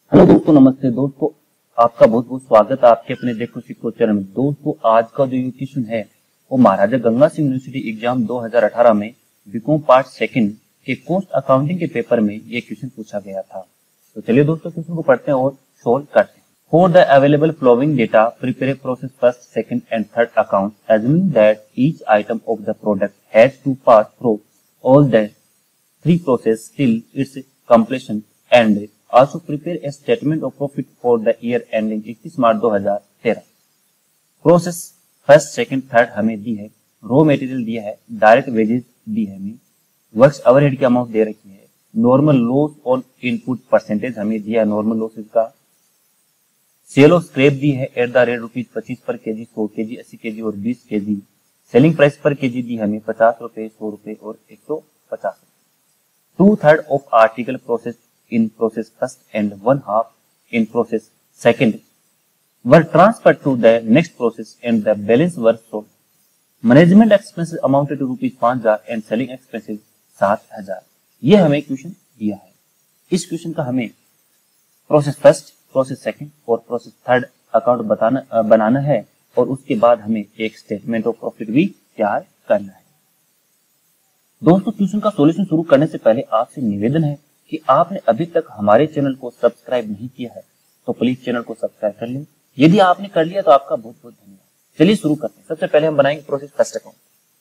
Hello दोस्तों, नमस्ते दोस्तों। आपका बहुत बहुत स्वागत है आपके अपने देखो सीखो चैनल में। दोस्तों, आज का जो क्वेश्चन है वो महाराजा गंगा सिंह यूनिवर्सिटी एग्जाम 2018 में बीकॉम पार्ट सेकंड के कॉस्ट अकाउंटिंग के पेपर में ये क्वेश्चन पूछा गया था। तो चलिए दोस्तों, क्वेश्चन को पढ़ते हैं और सोल्व करते हैं। For the available flowing data prepare process first, second and third account assuming that each item of the product has to pass through all the three process till its completion and also prepare a statement of profit for the year ending 31 March 2013। Process first, second, third हमें दी है, raw material दिया है, direct wages दी है, हमें works overhead की amount दे रखी है, normal loss on input percentage हमें दिया है, नॉर्मल लॉसेस का, सेल ऑफ स्क्रैप दी है एट द रेट ₹25 पर केजी, 100 केजी, 80 केजी और 20 kg. Selling price per kg दी हमें ₹50, ₹100 और ₹150। 2/3 of article process in process first and 1/2 in process second were transferred to the next process and the balance were sold. Management expenses amounted to ₹5,000 and selling expenses 7,000। ये हमें question दिया है। इस question का हमें प्रोसेस फर्स्ट, प्रोसेस सेकंड और process third account बनाना है और उसके बाद हमें एक स्टेटमेंट ऑफ प्रॉफिट भी तैयार करना है। दोस्तों, क्वेश्चन का सॉल्यूशन शुरू करने से पहले आपसे निवेदन है कि आपने अभी तक हमारे चैनल को सब्सक्राइब नहीं किया है तो प्लीज चैनल को सब्सक्राइब कर लें। यदि आपने कर लिया तो आपका बहुत बहुत धन्यवाद। चलिए शुरू करते हैं। सबसे पहले हम बनाएंगे प्रोसेस फर्स्ट अकाउंट।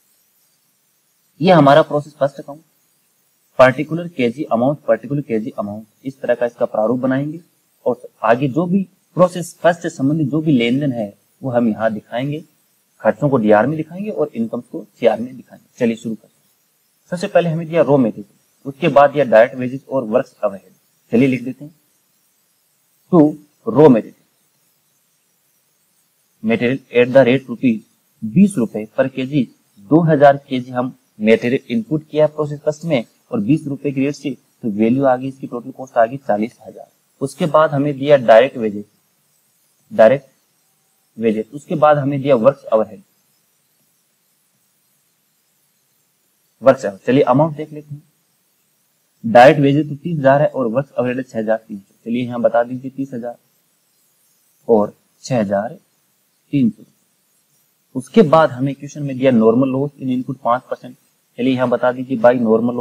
ये हमारा process first account, particular kg amount इस तरह का इसका प्रारूप बनाएंगे और आगे जो भी प्रोसेस फर्स्ट से संबंधित जो भी लेन देन है वो हम यहाँ दिखाएंगे। खर्चों को डीआर में दिखाएंगे और इनकम को सीआर में दिखाएंगे। चलिए शुरू करते हैं। सबसे पहले हमें दिया रॉ मटेरियल, उसके बाद यह डायरेक्ट वेजेस और वर्क्स ओवरहेड। चलिए लिख देते हैं to raw material at the rate ₹20 पर केजी। 2000 केजी हम मटेरियल इनपुट किया प्रोसेस फर्स्ट में और ₹20 की रेट से तो वैल्यू आ गई, इसकी टोटल कॉस्ट आ गई 40,000। उसके बाद हमें दिया डायरेक्ट वेजेस, उसके बाद हमें दिया वर्क्स ओवरहेड। चलिए अमाउंट देख लेते हैं। डायरेक्ट वेजेस तो 30,000 है और वर्क्स ओवरहेड 6,300। चलिए यहाँ बता दीजिए 30,000 और 6,300। उसके बाद हमें क्वेश्चन में दिया नॉर्मल लॉस इन इनपुट 5%। चलिए यहाँ बता दीजिए बाई नॉर्मल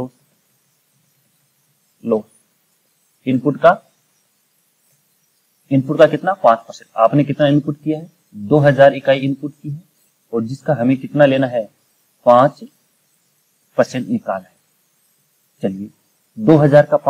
लॉस इनपुट का कितना 5%। आपने कितना इनपुट किया है? 2000 इकाई इनपुट की है और जिसका हमें कितना लेना है 5% निकाला है। चलिए 2000 का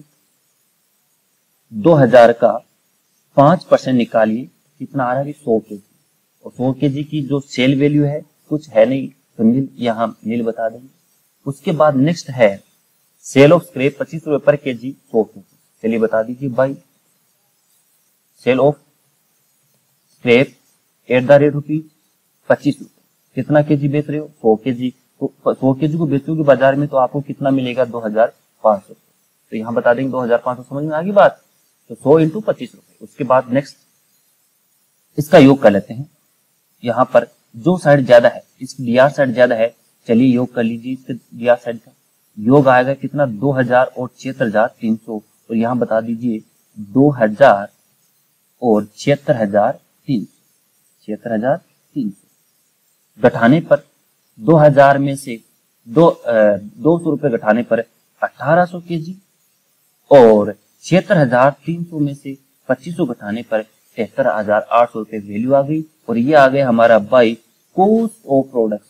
5% निकालिए, कितना आ रहा है 100 केजी। और 100 केजी की जो सेल वैल्यू है कुछ है नहीं तो नील, यहाँ नील बता देंगे। उसके बाद नेक्स्ट है सेल ऑफ स्क्रैप ₹25 पर केजी, 100 केजी। चलिए बता दीजिए by sale of scrap at the rate ₹25। कितना केजी बेच रहे हो? 100 केजी। तो 100 केजी को बेचोगे बाजार में तो आपको कितना मिलेगा? 2,500। तो यहाँ बता देंगे 2,500। समझ में आ गई बात? तो 100 × ₹25। उसके बाद नेक्स्ट इसका योग कर लेते हैं। यहाँ पर जो साइड ज्यादा है, इसकी डीआर साइड ज्यादा है, चलिए योग कर लीजिए। इसके डीआर साइड का योग आएगा कितना? 2000 और 76,300। और यहाँ बता दीजिए 2000 और 76,300 घटाने पर 2000 में से 200 रुपए घटाने पर 1800 केजी और 76,300 में से 2500 घटाने पर 73,800 रुपए वैल्यू आ गई। और ये आ गया हमारा by cost of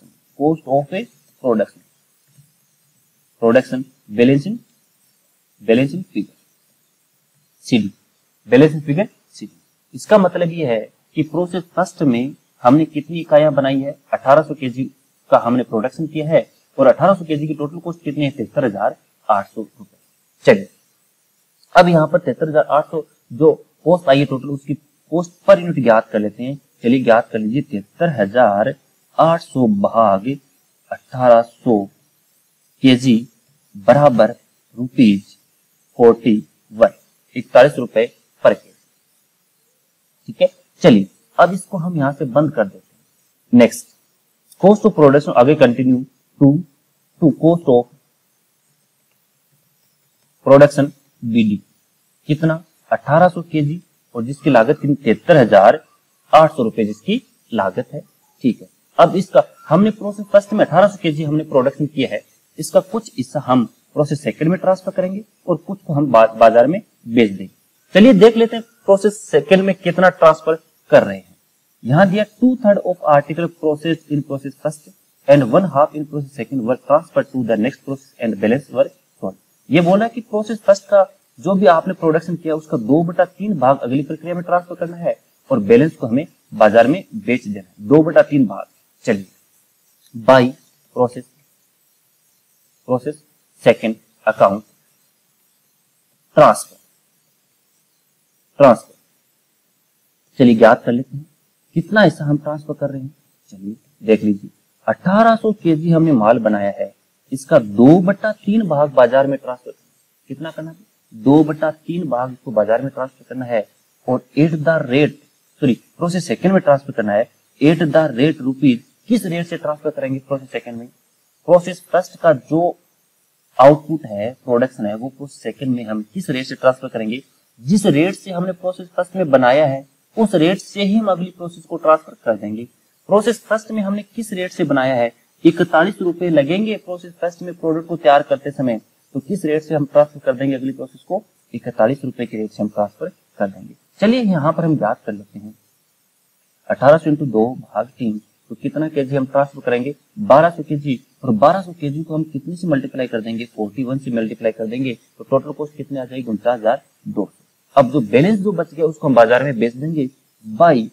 production balancing figure CD. इसका मतलब ये है कि प्रोसेस फर्स्ट में हमने कितनी इकाइयां बनाई है? 1800 केजी का हमने प्रोडक्शन किया है और 1800 केजी की टोटल कॉस्ट कितनी है? 73,800 रुपए। चलिए अब यहाँ पर 73,800 जो कॉस्ट आई है टोटल, उसकी कॉस्ट पर यूनिट ज्ञात कर लेते हैं। चलिए ज्ञात कर लीजिए 73,800 भाग 1800 केजी बराबर ₹41, 41 रुपए पर केजी। ठीक है, चलिए अब इसको हम यहां से बंद कर देते हैं। नेक्स्ट कॉस्ट ऑफ प्रोडक्शन, आगे continue to cost of production BD कितना 1800 केजी और जिसकी लागत कितनी 73,800 रुपए जिसकी लागत है। ठीक है, अब इसका हमने प्रोसेस फर्स्ट में 1800 केजी हमने प्रोडक्शन किया है, इसका कुछ हिस्सा हम प्रोसेस सेकंड में ट्रांसफर करेंगे और कुछ को हम बाजार में बेच देंगे। चलिए देख लेते हैं प्रोसेस सेकंड में कितना ट्रांसफर कर रहे हैं। यहाँ दिया 2/3 of article process in process first and 1/2 in process second were transfer to the next process and balance were sold. ये बोला कि प्रोसेस फर्स्ट का जो भी आपने प्रोडक्शन किया उसका 2/3 भाग अगली प्रक्रिया में ट्रांसफर करना है और बैलेंस को हमें बाजार में बेच देना है, 2/3 भाग। चलिए by process second account transfer चलिए ज्ञात कर लेते हैं कितना हिस्सा हम ट्रांसफर कर रहे हैं। चलिए देख लीजिए 1800 केजी हमने माल बनाया है, इसका 2/3 भाग बाजार में ट्रांसफर कितना करना है, 2/3 भाग को बाजार में ट्रांसफर करना है और प्रोसेस सेकंड में ट्रांसफर करना है एट द रेट रुपीज। किस रेट से ट्रांसफर करेंगे प्रोसेस सेकंड में, प्रोसेस फर्स्ट का जो आउटपुट है प्रोडक्शन है वो प्रोसेस सेकंड में हम किस रेट से ट्रांसफर करेंगे, जिस रेट से हमने प्रोसेस फर्स्ट में बनाया है उस रेट से ही हम अगली प्रोसेस को ट्रांसफर कर देंगे। प्रोसेस फर्स्ट में हमने किस रेट से बनाया है, 41 रुपए लगेंगे प्रोसेस फर्स्ट में प्रोडक्ट को तैयार करते समय, तो किस रेट से हम ट्रांसफर कर देंगे अगली प्रोसेस को, 41 रुपए के रेट से हम ट्रांसफर कर देंगे। चलिए यहाँ पर हम याद कर लेते हैं 1800 × 2 भाग 3 तो कितना केजी हम ट्रांसफर करेंगे, 1200 केजी और 1200 केजी को हम कितने से मल्टीप्लाई कर देंगे, 41 से मल्टीप्लाई कर देंगे तो टोटल कॉस्ट कितने आ जाएगी 49,200। अब जो बैलेंस जो बच गया उसको हम बाजार में बेच देंगे बाई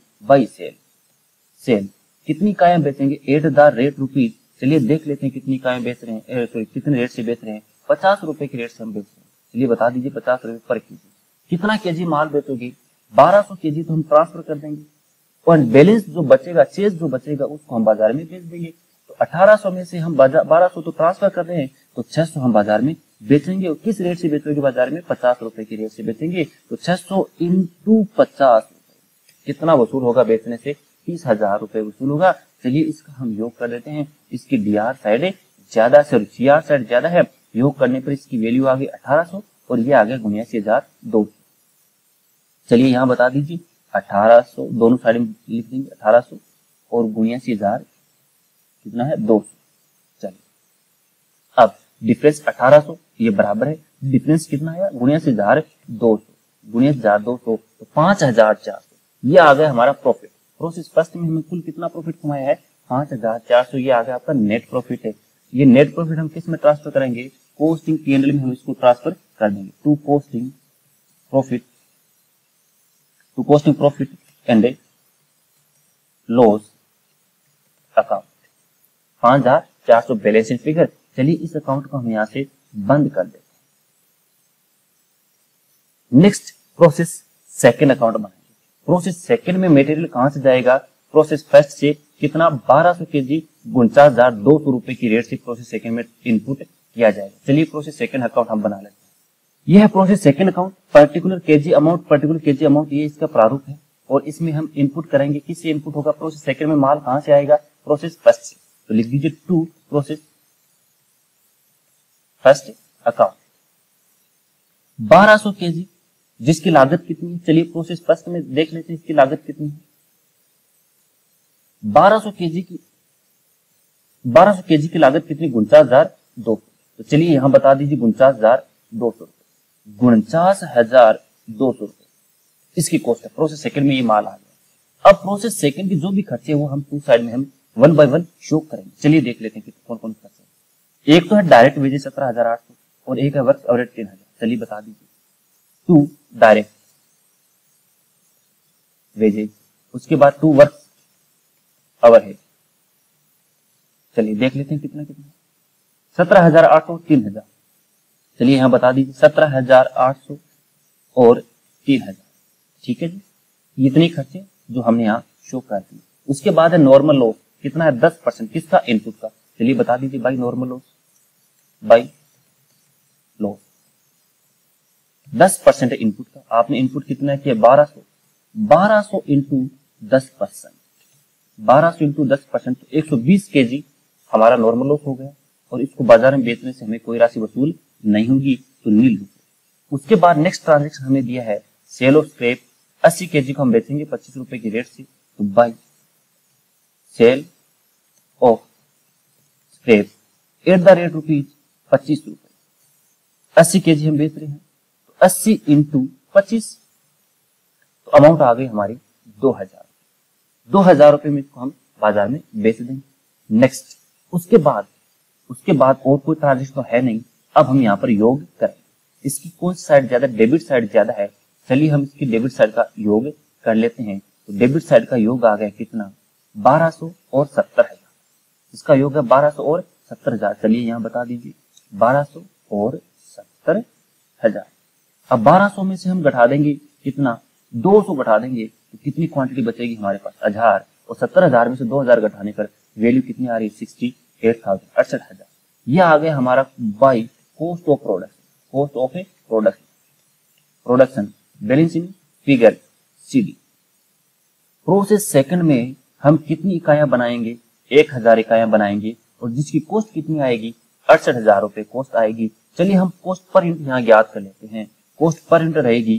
सेल कितनी कायम बेचेंगे एट द रेट रुपीज। चलिए देख लेते हैं कितनी कायम बेच रहे हैं, सॉरी कितने रेट से बेच रहे हैं, 50 रुपए के रेट से हम बेच रहे हैं। चलिए बता दीजिए 50 रुपए पर केजी कितना केजी माल बेचोगे, 1200 केजी तो हम ट्रांसफर कर देंगे और बैलेंस जो बचेगा शेष जो बचेगा उसको हम बाजार में बेच देंगे। तो 1800 में से हम 1200 तो ट्रांसफर कर रहे हैं तो 600 हम बाजार में बेचेंगे और किस रेट से बेचोगे बाजार में, 50 रुपए के रेट से बेचेंगे। तो 600 × 50 कितना वसूल होगा बेचने से, 30,000 रुपए वसूल होगा। चलिए इसका हम योग कर लेते हैं, इसकी डीआर साइड ज्यादा से सीआर साइड ज्यादा है, योग करने पर इसकी वैल्यू आ गई 1800 और ये आ गया 79,200। चलिए यहाँ बता दीजिए 1800 दोनों साइड में लिख देंगे 1800 और 79,000 कितना है 200। चलिए अब डिफरेंस 1800 ये बराबर है डिफरेंस कितना है 79,200 79,200 तो 5,400 ये आ गया हमारा प्रॉफिट। प्रोसेस फर्स्ट में हमें कुल कितना प्रॉफिट कमाया है 5,400, ये आ गया आपका नेट प्रॉफिट है। ये नेट प्रॉफिट हम किस में ट्रांसफर करेंगे, कॉस्टिंग P&L में हम इसको ट्रांसफर कर देंगे to costing profit and loss account 5,400 balance sheet figure. चलिए इस अकाउंट को हम यहां से बंद कर देते हैं। नेक्स्ट प्रोसेस सेकंड अकाउंट बनाएंगे। प्रोसेस सेकंड में मटेरियल कहां से जाएगा, प्रोसेस फर्स्ट से कितना 1200 केजी 49,200 रुपए की रेट से प्रोसेस सेकंड में इनपुट किया जाएगा। चलिए प्रोसेस सेकंड अकाउंट हम बना लेते हैं। यह है process second account, particular kg amount ये इसका प्रारूप है और इसमें हम इनपुट करेंगे, किससे इनपुट होगा, प्रोसेस सेकंड में माल कहां से आएगा, प्रोसेस फर्स्ट से। तो लिख दीजिए to process first account 1200 kg जिसकी लागत कितनी है, चलिए प्रोसेस फर्स्ट में देख लेते हैं इसकी लागत कितनी है। 1200 केजी की लागत कितनी 49,200। तो चलिए यहां बता दीजिए 49,200 49,200 इसकी कॉस्ट है। प्रोसेस सेकंड में ये माल आ गया। अब प्रोसेस सेकंड की जो भी खर्चे वो हम टू साइड में हम 1 बाय 1 शो करेंगे। चलिए देख लेते हैं कि कौन कौन खर्चे। एक तो है डायरेक्ट वेजेस 17,800 और एक है वर्क ओवरहेड 3,000। चलिए बता दीजिए टू डायरेक्ट वेजेस, उसके बाद टू वर्क ओवरहेड। चलिए देख लेते हैं कितना 17,800 3,000। चलिए यहां बता दीजिए 17,800 और 3,000। ठीक है जी, इतने खर्चे जो हमने यहाँ शो कर दिए। उसके बाद है नॉर्मल लॉस, कितना है 10% किसका, इनपुट का। चलिए बता दीजिए by normal loss by loss 10% है इनपुट का। आपने इनपुट कितना किया 1200 इंटू 10%, 1200 इंटू 10% तो 120 केजी हमारा नॉर्मल लॉस हो गया और इसको बाजार में बेचने से हमें कोई राशि वसूल नहीं होगी तो नील रुपए। उसके बाद नेक्स्ट ट्रांजेक्शन हमें दिया है सेल ऑफ स्क्रैप 80 केजी को हम बेचेंगे 25 रुपए की रेट से, तो by sale of scrap at the rate rupees 25 रुपए। 80 केजी हम बेच रहे हैं, तो 80 इंटू 25, तो अमाउंट आ गई हमारी 2000 रुपए में इसको हम बाजार में बेच देंगे। नेक्स्ट, उसके बाद और कोई ट्रांजेक्शन तो है नहीं। अब हम यहाँ पर योग करें, इसकी कौन सी साइड ज्यादा, डेबिट साइड ज्यादा है। चलिए हम इसकी डेबिट साइड का योग कर लेते हैं। तो डेबिट साइड का योग आ गया कितना, 1200 और 70,000। इसका योग है 1200 और 70,000। चलिए यहाँ बता दीजिए 1200 और 70,000। अब 1200 में से हम घटा देंगे कितना, 200 घटा देंगे, तो कितनी क्वांटिटी बचेगी हमारे पास, 1000। और 70,000 में से 2000 घटाने पर वैल्यू कितनी आ रही है, 68,000, 68,000। यह आ गया हमारा by cost of production, cost of a production balance in figure CD। Process second में हम कितनी इकाइयां बनाएंगे, 1000 इकाइयां बनाएंगे, और जिसकी कॉस्ट कितनी आएगी, 68,000 रुपए कॉस्ट आएगी। चलिए हम कॉस्ट पर यूनिट यहाँ ज्ञात कर लेते हैं। कॉस्ट पर यूनिट रहेगी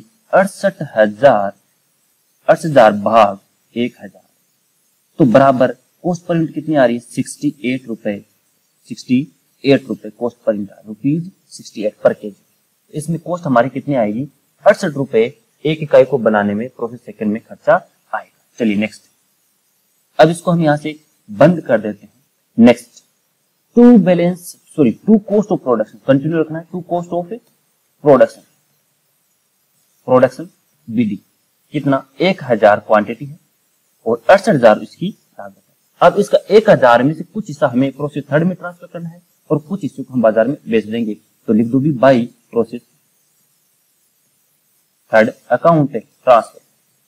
68,000 भाग 1000, तो बराबर कॉस्ट पर यूनिट कितनी आ रही है, 68 रुपए, 68 रुपए कॉस्ट पर यूनिट, रुपीज 68 पर केजी। इसमें कॉस्ट हमारी कितनी आएगी, 68 रुपए एक इकाई को बनाने में प्रोसेस सेकंड में खर्चा आएगा। चलिए नेक्स्ट, अब इसको हम यहां से बंद कर देते हैं। Next, to cost of production continue रखना है, to cost of production BD कितना, 1000 क्वांटिटी है और 68,000 इसकी लागत है। अब इसका 1000 में से कुछ हिस्सा हमें प्रोसेस थर्ड में ट्रांसफर करना है और कुछ हिस्से को हम बाजार में बेच देंगे। तो लिख दो भी by process third account transfer.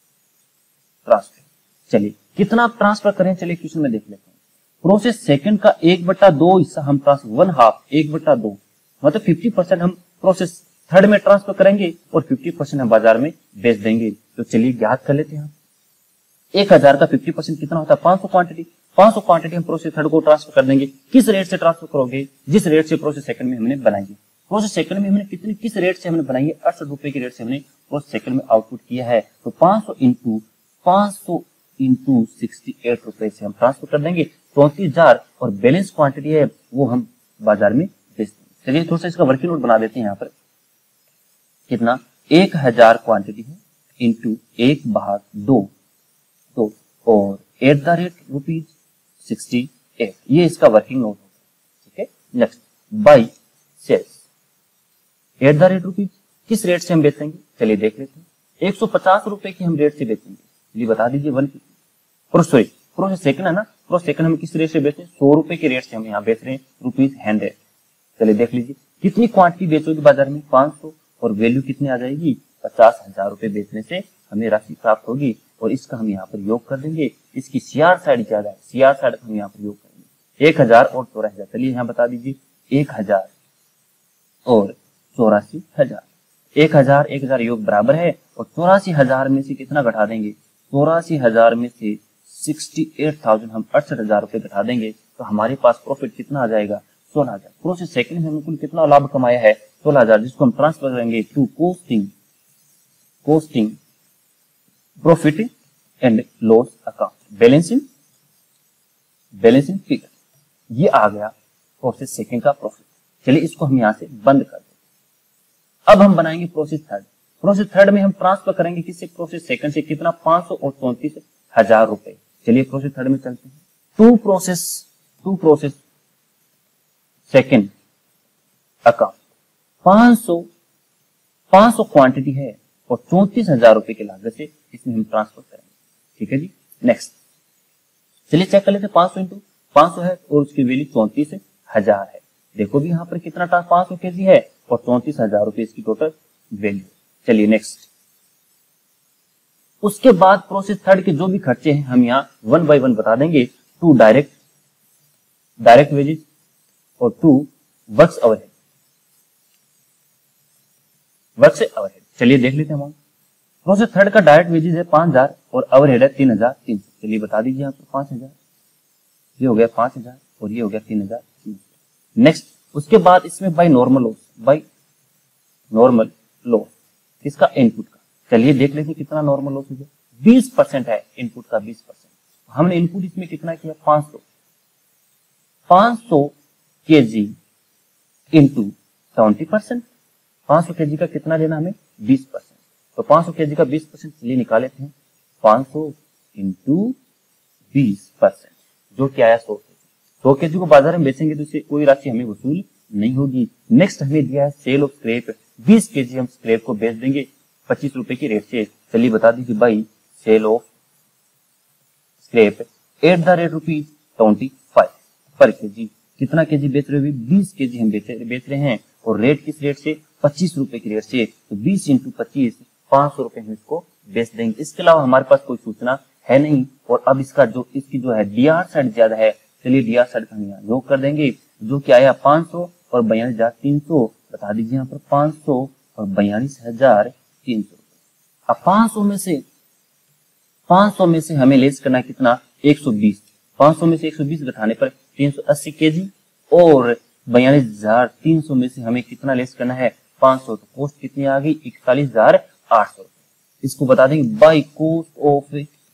चलिए कितना ट्रांसफर करें, चलिए क्वेश्चन में देख लेते हैं। प्रोसेस सेकंड का 1/2 हिस्सा हम ट्रांसफर, 1/2 मतलब 50% हम प्रोसेस थर्ड में ट्रांसफर करेंगे और 50% हम बाजार में बेच देंगे। तो चलिए ज्ञात कर लेते हैं। 1000 का 50% कितना होता है, 500 क्वांटिटी। 500 क्वांटिटी हम प्रोसेस थर्ड को ट्रांसफर कर देंगे। किस रेट से ट्रांसफर करोगे, जिस रेट से प्रोसेस सेकंड में हमने बनाई। प्रोसेस सेकंड में हमने किस रेट से हमने बनाई है, 68 रुपए की रेट से हमने प्रोसेस सेकंड में आउटपुट किया है। तो 500 इंटू 68 रुपए से हम ट्रांसफर कर देंगे 34,000, और बैलेंस क्वांटिटी है वो हम बाजार में बेच देंगे। चलिए थोड़ा सा इसका वर्किंग नोट बना देते हैं। यहाँ पर कितना, 1000 क्वांटिटी है इंटू 1/2 तो और एट द रेट रुपीज 68, ये इसका वर्किंग नोट होगा। ठीक है, next by sales at the rate rupees, किस रेट से हम बेचेंगे, चलिए देख लेते हैं। 150 रुपए की हम रेट से बेचेंगे। चलिए बता दीजिए, प्रोसेस सेकंड है ना, प्रोसेस सेकंड हम किस रेट से बेचते हैं, 100 रुपए की रेट से हम यहाँ बेच रहे हैं, ₹100। चलिए देख लीजिए कितनी क्वांटिटी बेचोगे बाजार में, 500, और वैल्यू कितनी आ जाएगी, 50,000 रुपए बेचने से हमें राशि प्राप्त होगी। और इसका हम यहाँ पर योग कर देंगे। इसकी CR साइड ज्यादा है, CR साइड हम यहाँ पर योग करेंगे, 1000 और 84,000। चलिए यहाँ बता दीजिए 1000 और 84,000, 1000 योग बराबर है, और 84,000 में से कितना घटा देंगे, 84,000 में से 68,000 हम 68,000 रुपए घटा देंगे, तो हमारे पास प्रॉफिट कितना आ जाएगा, 16,000। प्रोसेस सेकंड में हमने कुल कितना लाभ कमाया है, 16,000, जिसको हम ट्रांसफर करेंगे to costing profit and loss account, balancing figure. ये आ गया प्रोसेस सेकंड का प्रॉफिट। चलिए इसको हम यहां से बंद कर दें। अब हम बनाएंगे प्रोसेस थर्ड। प्रोसेस थर्ड में हम ट्रांसफर करेंगे किससे, प्रोसेस सेकंड से कितना, 500 और 34,000 रुपए। चलिए प्रोसेस थर्ड में चलते हैं। To process second account, 500 quantity है और 34,000 रुपए की लागत से इसमें हम ट्रांसफर करेंगे। ठीक है जी, नेक्स्ट चलिए चेक कर लेते हैं। 500 इंटू 500 है और उसकी वैल्यू 34,000 है। देखो भी यहाँ पर कितना 500 केजी है और 34,000 रुपए इसकी टोटल वैल्यू। चलिए नेक्स्ट, उसके बाद प्रोसेस थर्ड के जो भी खर्चे हैं हम यहाँ 1 बाय 1 बता देंगे। 2 डायरेक्ट वेजेस और 2 वर्क्स ओवरहेड। चलिए देख लेते हैं हम। प्रोसेस थर्ड का डायरेक्ट वेजेस है 5,000 और ओवरहेड है 3,300। चलिए बता दीजिए यहाँ पर 5,000, ये हो गया 5,000 और ये हो गया 3,300। नेक्स्ट, उसके बाद इसमें बाय नॉर्मल लॉस किसका, इनपुट का। चलिए देख लेते हैं कितना नॉर्मल लॉस हो गया। 20% है इनपुट का, 20%। हमने इनपुट इसमें कितना किया, 500 केजी इंटू 70%। 500 केजी का कितना लेना हमें, 20%। तो 500 केजी का 20% चलिए निकाल लेते हैं। 500 इंटू 20%, जो क्या आया 100 केजी। 100 केजी को बाजार में बेचेंगे तो इससे कोई राशि हमें वसूल नहीं होगी। नेक्स्ट हमें दिया है सेल ऑफ स्क्रैप। 20 केजी हम स्क्रैप को बेच देंगे 25 रुपए की रेट से। चलिए बता दीजिए भाई, sale of scrap at the rate ₹25 पर केजी। कितना केजी बेच रहे हो, 20 केजी हम बेच रहे हैं, और रेट किस रेट से, 25 रुपए की रेट से। तो 20 इंटू 25, 500 रुपए हम इसको बेच देंगे। इसके अलावा हमारे पास कोई सूचना है नहीं। और अब इसकी जो है डीआर साइड ज्यादा है। चलिए डीआर साइड का हम यहाँ योग कर देंगे, जो क्या आया 500 और 42,300। बता दीजिए यहाँ पर 500 और 42,300। अब 500 में से हमें लेस करना है कितना, 120। 500 में से 120 घटाने पर 380 केजी, और 42,300 में से हमें कितना लेस करना है, 500। तो कॉस्ट कितनी आ गई, 41,800। इसको बता देंगे by cost of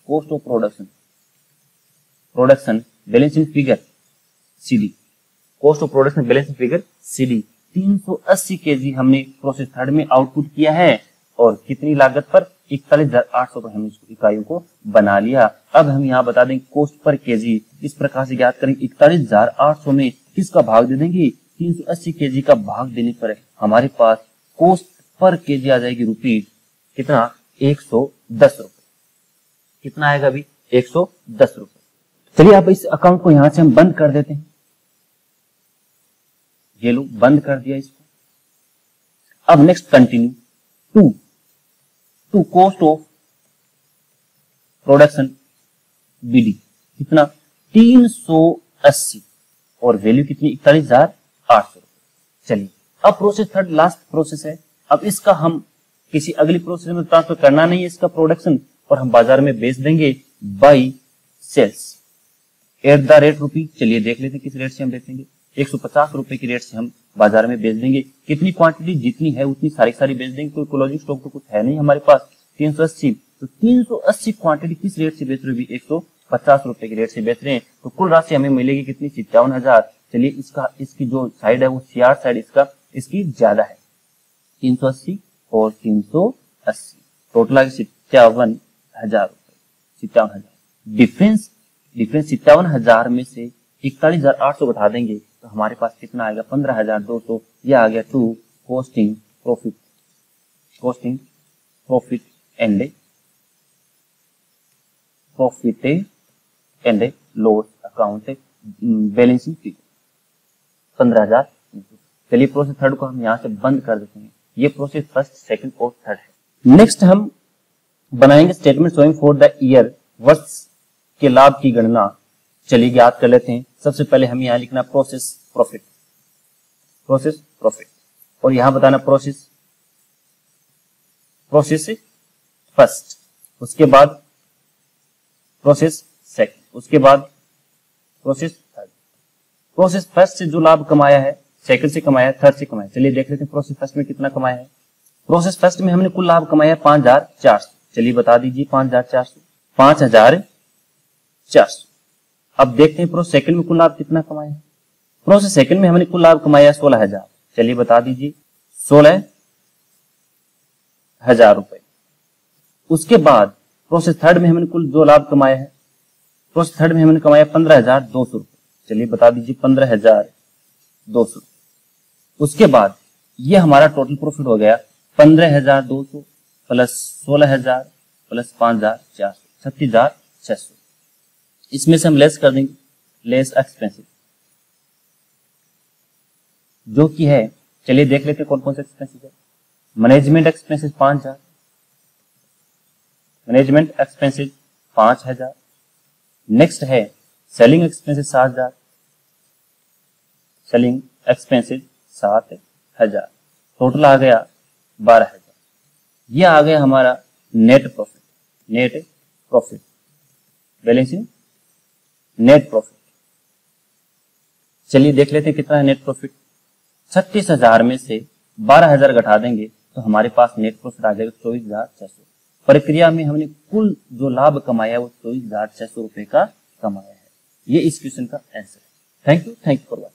production balancing figure CD. Cost of production balancing figure CD 380 kg हमने प्रोसेस थर्ड में आउटपुट किया है, और कितनी लागत पर, 41,800 पर हमने इकाइयों को बना लिया। अब हम यहाँ बता देंगे कॉस्ट पर केजी इस प्रकार से ज्ञात करेंगे। 41,800 में किसका भाग दे देंगे, 380 केजी का भाग देने पर हमारे पास कॉस्ट पर केजी आ जाएगी रुपीज कितना, 110 रुपए। कितना आएगा अभी, 110 रुपए। चलिए अब इस अकाउंट को यहां से हम बंद कर देते हैं। ये लो बंद कर दिया इसको। अब next continue to cost of production BD कितना, 380, और वैल्यू कितनी, 41,800। चलिए अब प्रोसेस थर्ड लास्ट प्रोसेस है। अब इसका हम किसी अगली प्रोसेस में ट्रांसफर करना नहीं है इसका प्रोडक्शन, और हम बाजार में बेच देंगे by sales at the rate rupee. चलिए देख लेते हैं किस रेट से हम बेचेंगे, 150 रुपए की रेट से हम बाजार में बेच देंगे। कितनी क्वांटिटी जितनी है उतनी सारी बेच देंगे, कोई क्लोजिंग स्टॉक तो कुछ है नहीं हमारे पास। 380, तो 380 क्वांटिटी किस रेट से बेच रहे हैं, 150 रुपए की रेट से बेच रहे हैं। तो कुल राशि हमें मिलेगी कितनी, 57,000। चलिए इसकी जो साइड है वो सीआर साइड इसकी ज्यादा है, 380 और 380, टोटल आ 57,000 रुपए। 57,000 डिफरेंस 57,000 में से 41,800 घटा देंगे तो हमारे पास कितना आएगा, 15,200। यह आ गया to costing profit and loss account balancing figure 15,000। चलिए प्रोसेस थर्ड को हम यहाँ से बंद कर देते हैं। ये प्रोसेस फर्स्ट, सेकंड और थर्ड है। नेक्स्ट हम बनाएंगे statement showing for the year, वर्ष के लाभ की गणना। चलिए याद कर लेते हैं। सबसे पहले हम यहाँ लिखना प्रोसेस प्रॉफिट, और यहां बताना प्रोसेस फर्स्ट, उसके बाद प्रोसेस सेकंड, उसके बाद प्रोसेस थर्ड। प्रोसेस फर्स्ट से जो लाभ कमाया है, सेकंड से कमाया है, थर्ड से कमाया। चलिए देख लेते हैं प्रोसेस फर्स्ट में कितना कमाया है। प्रोसेस फर्स्ट में हमने कुल लाभ कमाया 5,400। चलिए बता दीजिए 5,400। अब देखते हैं प्रोसेस सेकंड में कुल लाभ कितना कमाया है। प्रोसेस सेकंड में हमने कुल लाभ कमाया 16,000। चलिए बता दीजिए 16,000 रुपए। उसके बाद प्रोसेस थर्ड में हमने कुल जो लाभ कमाया है, प्रोसेस थर्ड में हमने कमाया 15,200 रुपए। चलिए बता दीजिए 15,200। उसके बाद ये हमारा टोटल प्रॉफिट हो गया 15,200 प्लस 16,000 प्लस 5,400, 36,600। इसमें से हम लेस कर देंगे, लेस एक्सपेंसिव जो कि है। चलिए देख लेते हैं कौन कौन से एक्सपेंसिव है। Management expensive 5,000, management expensive 5,000। Next है selling expensive 7,000, selling expensive 7,000। Total आ गया 12,000। यह आ गया हमारा net profit balancing net profit. चलिए देख लेते हैं कितना है नेट प्रॉफिट। 36,000 में से 12,000 घटा देंगे तो हमारे पास नेट प्रॉफिट आ जाएगा 24,600। प्रक्रिया में हमने कुल जो लाभ कमाया है वो 24,600 रुपए का कमाया है। ये इस क्वेश्चन का आंसर है। Thank you for watching.